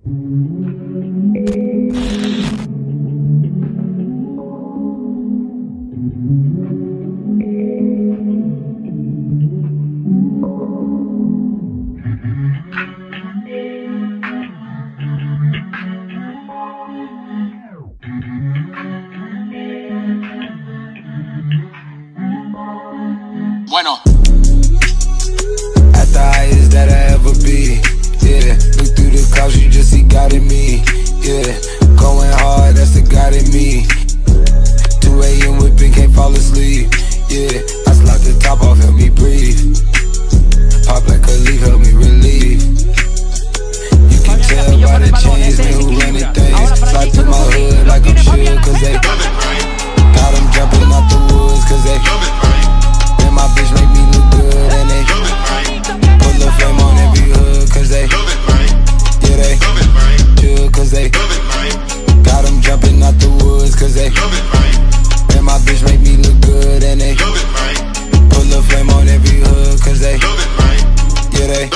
Bueno. At the highest that I ever be, yeah. Look through the clouds, you just see God in me, yeah. Going hard, that's the God in me. 2 a.m. whipping, can't fall asleep, yeah. I slap the top off, help me breathe. Pop like a leaf, help me relieve. You can tell by the chains, man, who running things. Slide through my hood like I'm sure, cause they got them jumping out the woods, cause they my bitch make me look good and they put the flame on every hood cause they, yeah they, chill cause they got them jumping out the woods cause they, and my bitch make me look good and they put the flame on every hood cause they, yeah they,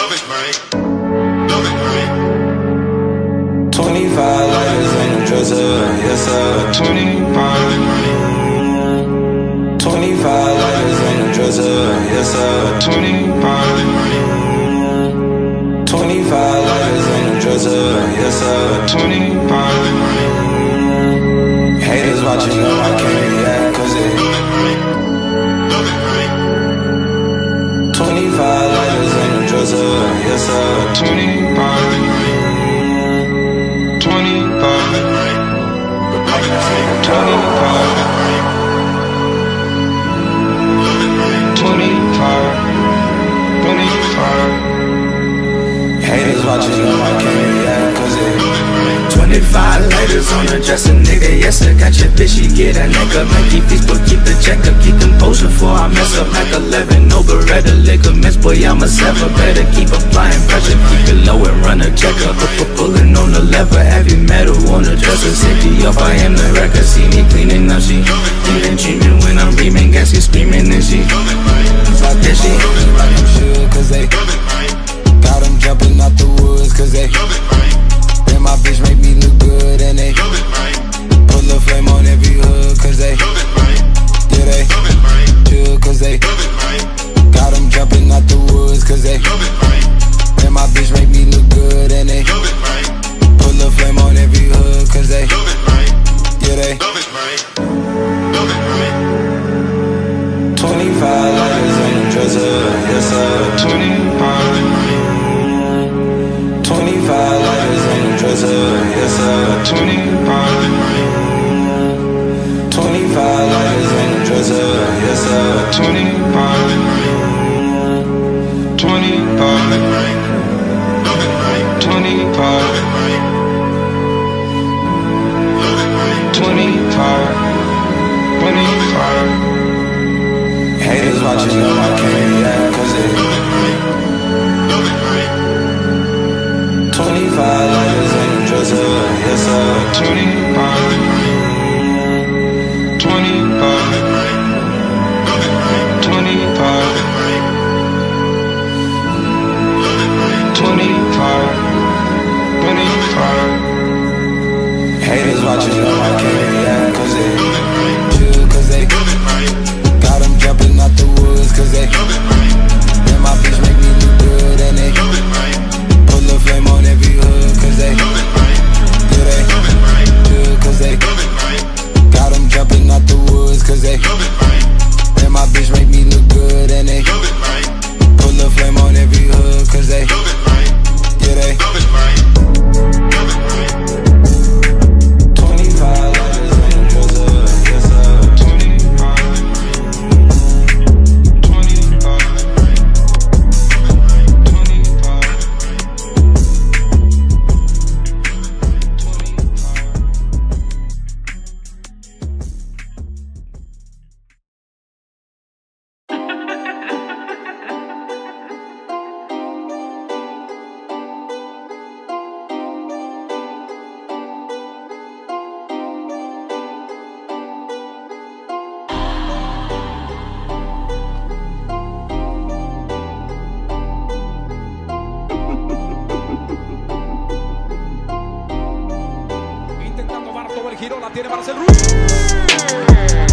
25 lighters on the dresser, yes sir, 25 lighters on the dresser, yes sir, 25 lighters on the dresser, yes sir, 25 haters watching, know I can't react cause it 25 lighters on the dresser, yes sir, 25 haters watching, know I can't react cause it 25 lighters on the dresser, nigga, yes sir. Got your bitch, she get a nigga. Make keep Facebook, keep the check up. Keep composure before I mess up like 11. No Beretta ligaments, boy, I'm a 7. Better keep applying pressure, keep it low and run a checker. Pulling on the lever, heavy metal on the dresser. Safety up, I am the record. See me cleaning up, she cleaning treatment when I'm reaming. Gas, she screaming and she fuck that shit like I'm sure cause they got them jumping out the woods cause they, and my bitch make me look good and they put the flame on every hood cause they, yeah they, chill cause they got them jumping out the woods cause they, and my bitch make me look good and they put the flame on every hood cause they, yeah they, 25 lighters on the dresser, yes sir, 25 lighters on the dresser, yes sir, 25 lighters on the dresser, yes sir, 25 haters watching, know I can't react cause it 25 lighters on the dresser, yes sir, 25 haters watching, know I can't react cause it chill cause they got them jumping out the woods cause they, and my bitch make me look good and they put the flame on every hood cause they, yeah they, chill cause they got them jumping out the woods cause they, and my bitch make me look good and they put the flame on every hood cause they, yeah they, 25 giro, la tiene Marcel Ruiz.